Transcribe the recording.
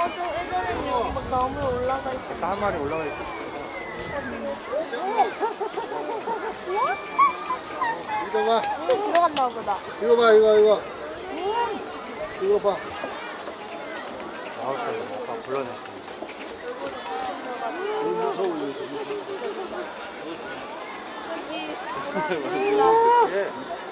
맞아. 예전에는 여기 막 나무에 올라가 있어. 아까 한 마리 올라가 있어. 이거 봐. 들어갔나 보다. 이거 봐, 이거. 이거 봐. 나올 거야. 아까 불러냈어. 무서워. 여기.